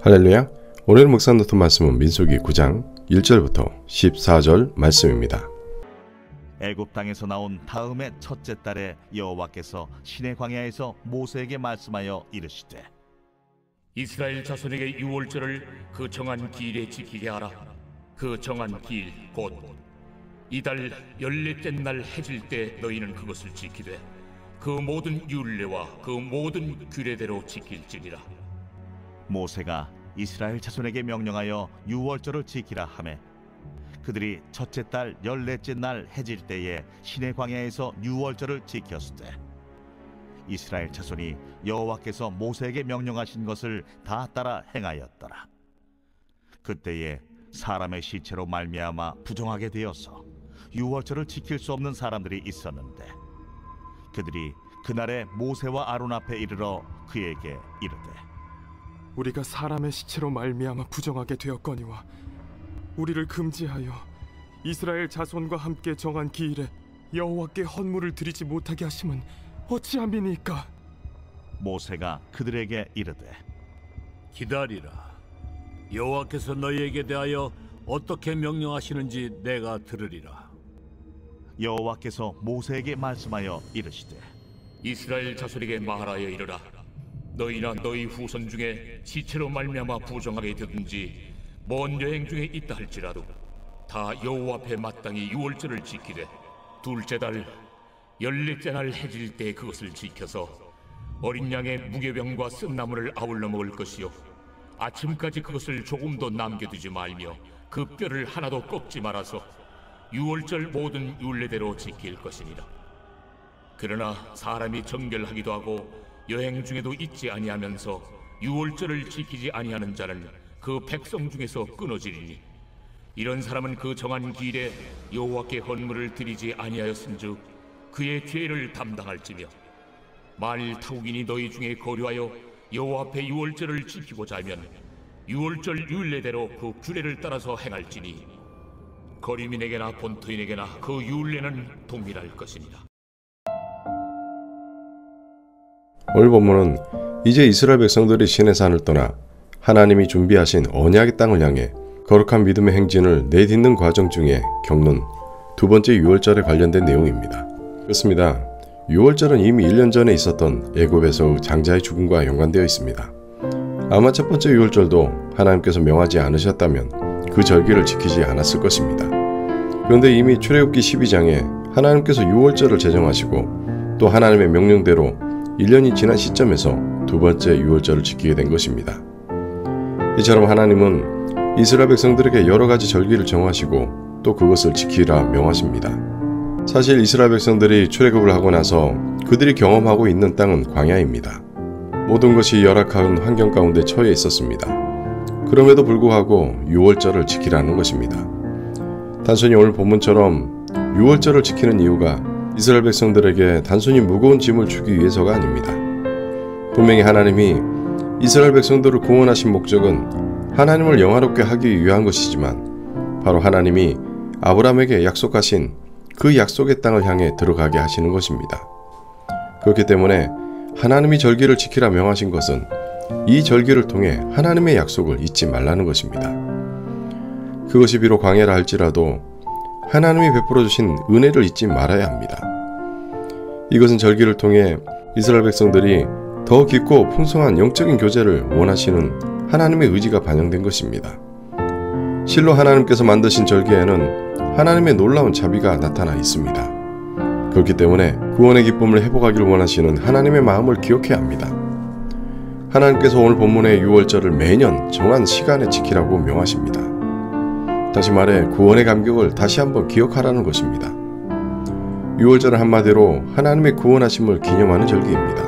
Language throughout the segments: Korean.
할렐루야. 오늘 묵상 노트 말씀은 민수기 9장 1절부터 14절 말씀입니다. 애굽 땅에서 나온 다음의 첫째 달에 여호와께서 시내 광야에서 모세에게 말씀하여 이르시되 이스라엘 자손에게 유월절을 그 정한 기일에 지키게 하라. 그 정한 기일 곧 이달 14째 날 해질 때 너희는 그것을 지키되 그 모든 율례와 그 모든 규례대로 지킬지니라. 모세가 이스라엘 자손에게 명령하여 유월절을 지키라 하매 그들이 첫째 달 14째 날 해질 때에 시내 광야에서 유월절을 지켰으되 이스라엘 자손이 여호와께서 모세에게 명령하신 것을 다 따라 행하였더라. 그때에 사람의 시체로 말미암아 부정하게 되어서 유월절을 지킬 수 없는 사람들이 있었는데 그들이 그날에 모세와 아론 앞에 이르러 그에게 이르되 우리가 사람의 시체로 말미암아 부정하게 되었거니와 우리를 금지하여 이스라엘 자손과 함께 정한 기일에 여호와께 헌물을 드리지 못하게 하심은 어찌함이니까? 모세가 그들에게 이르되 기다리라. 여호와께서 너희에게 대하여 어떻게 명령하시는지 내가 들으리라. 여호와께서 모세에게 말씀하여 이르시되 이스라엘 자손에게 말하여 이르라. 너희나 너희 후손 중에 시체로 말미암아 부정하게 되든지 먼 여행 중에 있다 할지라도 다 여호와 앞에 마땅히 유월절을 지키되 둘째 달 14째 날 해질 때 그것을 지켜서 어린 양의 무교병과 쓴나물을 아울러 먹을 것이요 아침까지 그것을 조금도 남겨두지 말며 그 뼈를 하나도 꺾지 말아서 유월절 모든 율례대로 지킬 것이니라. 그러나 사람이 정결하기도 하고 여행 중에도 잊지 아니하면서 유월절을 지키지 아니하는 자는 그 백성 중에서 끊어지리니 이런 사람은 그 정한 기일에 여호와께 헌물을 드리지 아니하였은즉 그의 죄를 담당할지며 만일 타국인이 너희 중에 거류하여 여호와 앞에 유월절을 지키고자 하면 유월절 율례대로 그 규례를 따라서 행할지니 거류민에게나 본토인에게나 그 율례는 동일할 것이니라. 오늘 본문은 이제 이스라엘 백성들이 시내산을 떠나 하나님이 준비하신 언약의 땅을 향해 거룩한 믿음의 행진을 내딛는 과정 중에 겪는 두 번째 유월절에 관련된 내용입니다. 그렇습니다. 유월절은 이미 1년 전에 있었던 애굽에서의 장자의 죽음과 연관되어 있습니다. 아마 첫 번째 유월절도 하나님께서 명하지 않으셨다면 그 절기를 지키지 않았을 것입니다. 그런데 이미 출애굽기 12장에 하나님께서 유월절을 제정하시고 또 하나님의 명령대로 1년이 지난 시점에서 두 번째 유월절을 지키게 된 것입니다. 이처럼 하나님은 이스라엘 백성들에게 여러 가지 절기를 정하시고 또 그것을 지키라 명하십니다. 사실 이스라엘 백성들이 출애굽을 하고 나서 그들이 경험하고 있는 땅은 광야입니다. 모든 것이 열악한 환경 가운데 처해 있었습니다. 그럼에도 불구하고 유월절을 지키라는 것입니다. 단순히 오늘 본문처럼 유월절을 지키는 이유가 이스라엘 백성들에게 단순히 무거운 짐을 주기 위해서가 아닙니다. 분명히 하나님이 이스라엘 백성들을 구원하신 목적은 하나님을 영화롭게 하기 위한 것이지만 바로 하나님이 아브라함에게 약속하신 그 약속의 땅을 향해 들어가게 하시는 것입니다. 그렇기 때문에 하나님이 절기를 지키라 명하신 것은 이 절기를 통해 하나님의 약속을 잊지 말라는 것입니다. 그것이 비록 광야라 할지라도 하나님이 베풀어 주신 은혜를 잊지 말아야 합니다. 이것은 절기를 통해 이스라엘 백성들이 더 깊고 풍성한 영적인 교제를 원하시는 하나님의 의지가 반영된 것입니다. 실로 하나님께서 만드신 절기에는 하나님의 놀라운 자비가 나타나 있습니다. 그렇기 때문에 구원의 기쁨을 회복하기를 원하시는 하나님의 마음을 기억해야 합니다. 하나님께서 오늘 본문의 유월절을 매년 정한 시간에 지키라고 명하십니다. 다시 말해 구원의 감격을 다시 한번 기억하라는 것입니다. 유월절은 한마디로 하나님의 구원하심을 기념하는 절기입니다.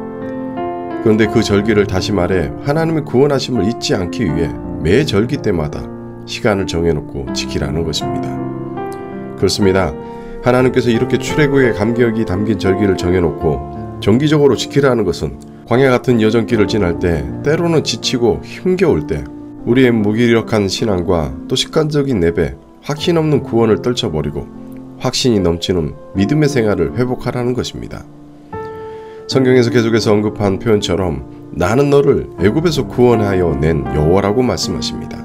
그런데 그 절기를 다시 말해 하나님의 구원하심을 잊지 않기 위해 매 절기 때마다 시간을 정해놓고 지키라는 것입니다. 그렇습니다. 하나님께서 이렇게 출애굽의 감격이 담긴 절기를 정해놓고 정기적으로 지키라는 것은 광야 같은 여정길을 지날 때 때로는 지치고 힘겨울 때 우리의 무기력한 신앙과 또 습관적인 예배, 확신 없는 구원을 떨쳐버리고 확신이 넘치는 믿음의 생활을 회복하라는 것입니다. 성경에서 계속해서 언급한 표현처럼 나는 너를 애굽에서 구원하여 낸 여호와라고 말씀하십니다.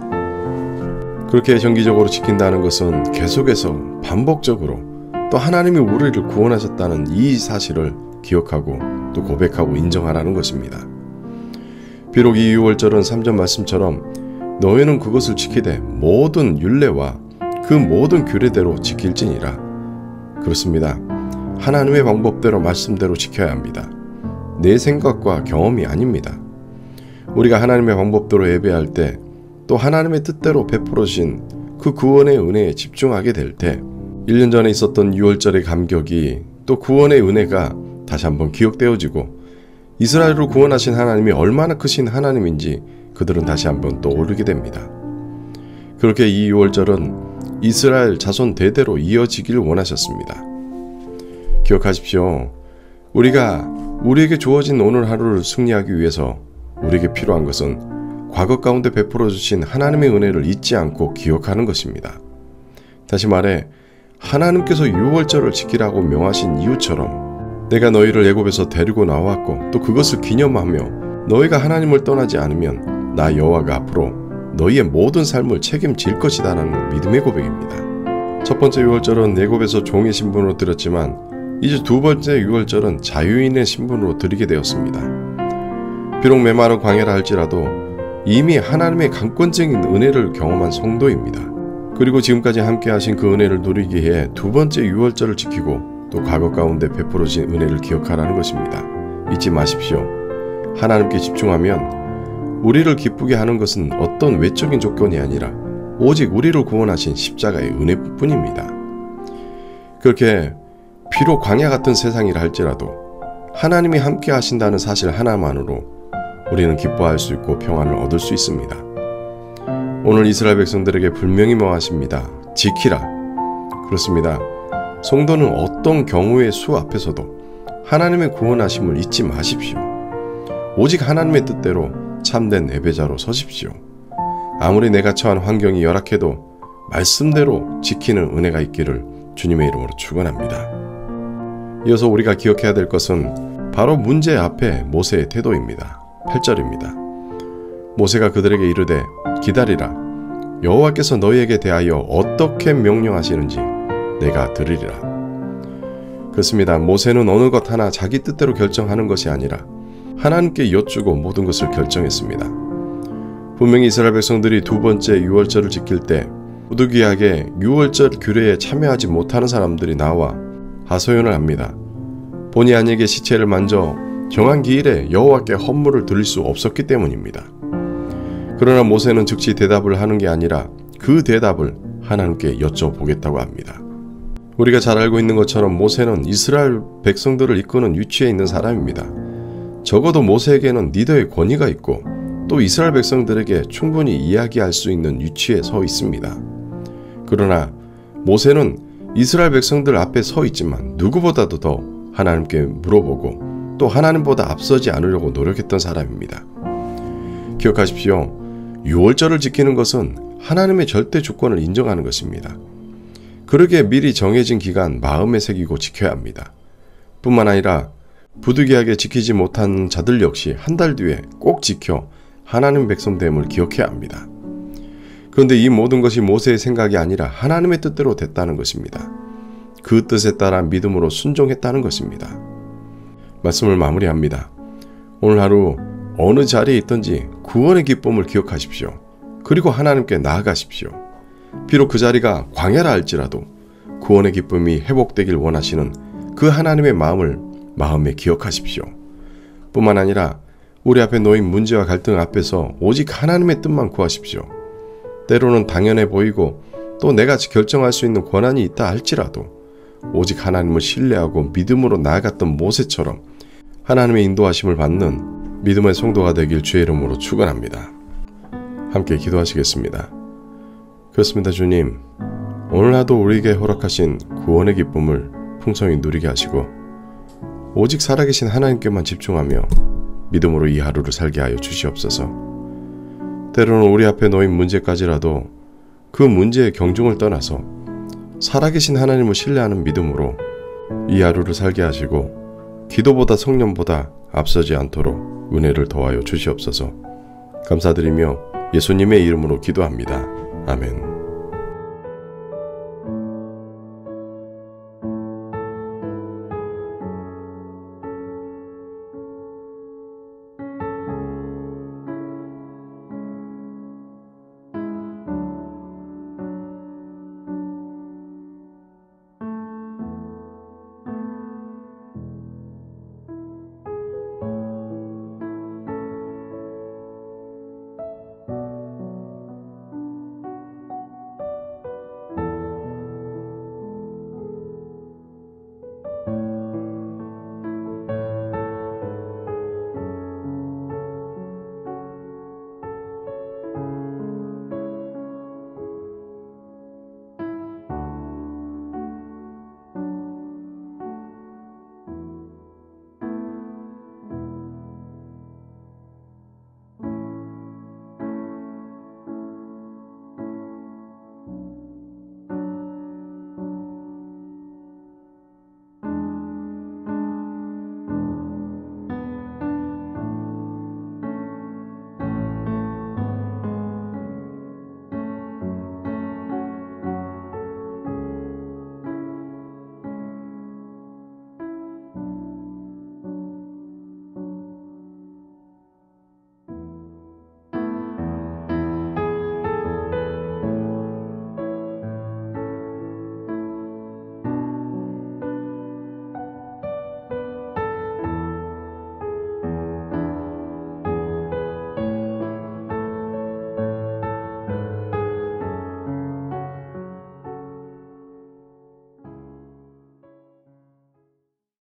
그렇게 정기적으로 지킨다는 것은 계속해서 반복적으로 또 하나님이 우리를 구원하셨다는 이 사실을 기억하고 또 고백하고 인정하라는 것입니다. 비록 이 유월절은 3절 말씀처럼 너희는 그것을 지키되 모든 율례와 그 모든 규례대로 지킬지니라. 그렇습니다. 하나님의 방법대로 말씀대로 지켜야 합니다. 내 생각과 경험이 아닙니다. 우리가 하나님의 방법대로 예배할 때 또 하나님의 뜻대로 베풀어진 그 구원의 은혜에 집중하게 될 때 1년 전에 있었던 유월절의 감격이 또 구원의 은혜가 다시 한번 기억되어지고 이스라엘을 구원하신 하나님이 얼마나 크신 하나님인지 그들은 다시 한번 떠오르게 됩니다. 그렇게 이 유월절은 이스라엘 자손 대대로 이어지길 원하셨습니다. 기억하십시오. 우리에게 주어진 오늘 하루를 승리하기 위해서 우리에게 필요한 것은 과거 가운데 베풀어 주신 하나님의 은혜를 잊지 않고 기억하는 것입니다. 다시 말해 하나님께서 유월절을 지키라고 명하신 이유처럼 내가 너희를 애굽에서 데리고 나왔고 또 그것을 기념하며 너희가 하나님을 떠나지 않으면 나 여호와가 앞으로 너희의 모든 삶을 책임질 것이다라는 믿음의 고백입니다. 첫 번째 유월절은 애굽에서 종의 신분으로 드렸지만 이제 두 번째 유월절은 자유인의 신분으로 드리게 되었습니다. 비록 메마른 광야라 할지라도 이미 하나님의 강권적인 은혜를 경험한 성도입니다. 그리고 지금까지 함께 하신 그 은혜를 누리기에 두 번째 유월절을 지키고 또 과거 가운데 베풀어진 은혜를 기억하라는 것입니다. 잊지 마십시오. 하나님께 집중하면 우리를 기쁘게 하는 것은 어떤 외적인 조건이 아니라 오직 우리를 구원하신 십자가의 은혜뿐입니다. 그렇게 비록 광야 같은 세상이라 할지라도 하나님이 함께 하신다는 사실 하나만으로 우리는 기뻐할 수 있고 평안을 얻을 수 있습니다. 오늘 이스라엘 백성들에게 분명히 명하십니다. 지키라. 그렇습니다. 성도는 어떤 경우의 수 앞에서도 하나님의 구원하심을 잊지 마십시오. 오직 하나님의 뜻대로 참된 예배자로 서십시오. 아무리 내가 처한 환경이 열악해도 말씀대로 지키는 은혜가 있기를 주님의 이름으로 축원합니다. 이어서 우리가 기억해야 될 것은 바로 문제 앞에 모세의 태도입니다. 8절입니다. 모세가 그들에게 이르되 기다리라. 여호와께서 너희에게 대하여 어떻게 명령하시는지 내가 들으리라. 그렇습니다. 모세는 어느 것 하나 자기 뜻대로 결정하는 것이 아니라 하나님께 여쭈고 모든 것을 결정했습니다. 분명히 이스라엘 백성들이 두 번째 유월절을 지킬 때 부득이하게 유월절 규례에 참여하지 못하는 사람들이 나와 하소연을 합니다. 본의 아니게 시체를 만져 정한 기일에 여호와께 헌물을 드릴 수 없었기 때문입니다. 그러나 모세는 즉시 대답을 하는 게 아니라 그 대답을 하나님께 여쭤보겠다고 합니다. 우리가 잘 알고 있는 것처럼 모세는 이스라엘 백성들을 이끄는 위치에 있는 사람입니다. 적어도 모세에게는 리더의 권위가 있고 또 이스라엘 백성들에게 충분히 이야기할 수 있는 위치에 서 있습니다. 그러나 모세는 이스라엘 백성들 앞에 서 있지만 누구보다도 더 하나님께 물어보고 또 하나님보다 앞서지 않으려고 노력했던 사람입니다. 기억하십시오. 유월절을 지키는 것은 하나님의 절대 주권을 인정하는 것입니다. 그러기에 미리 정해진 기간 마음에 새기고 지켜야 합니다. 뿐만 아니라 부득이하게 지키지 못한 자들 역시 한 달 뒤에 꼭 지켜 하나님 백성됨을 기억해야 합니다. 그런데 이 모든 것이 모세의 생각이 아니라 하나님의 뜻대로 됐다는 것입니다. 그 뜻에 따라 믿음으로 순종했다는 것입니다. 말씀을 마무리합니다. 오늘 하루 어느 자리에 있든지 구원의 기쁨을 기억하십시오. 그리고 하나님께 나아가십시오. 비록 그 자리가 광야라 할지라도 구원의 기쁨이 회복되길 원하시는 그 하나님의 마음을 마음에 기억하십시오. 뿐만 아니라 우리 앞에 놓인 문제와 갈등 앞에서 오직 하나님의 뜻만 구하십시오. 때로는 당연해 보이고 또 내가 결정할 수 있는 권한이 있다 할지라도 오직 하나님을 신뢰하고 믿음으로 나아갔던 모세처럼 하나님의 인도하심을 받는 믿음의 성도가 되길 주의 이름으로 축원합니다. 함께 기도하시겠습니다. 그렇습니다. 주님, 오늘 하루 우리에게 허락하신 구원의 기쁨을 풍성히 누리게 하시고 오직 살아계신 하나님께만 집중하며 믿음으로 이 하루를 살게 하여 주시옵소서. 때로는 우리 앞에 놓인 문제까지라도 그 문제의 경중을 떠나서 살아계신 하나님을 신뢰하는 믿음으로 이 하루를 살게 하시고 기도보다 성령보다 앞서지 않도록 은혜를 더하여 주시옵소서. 감사드리며 예수님의 이름으로 기도합니다. 아멘.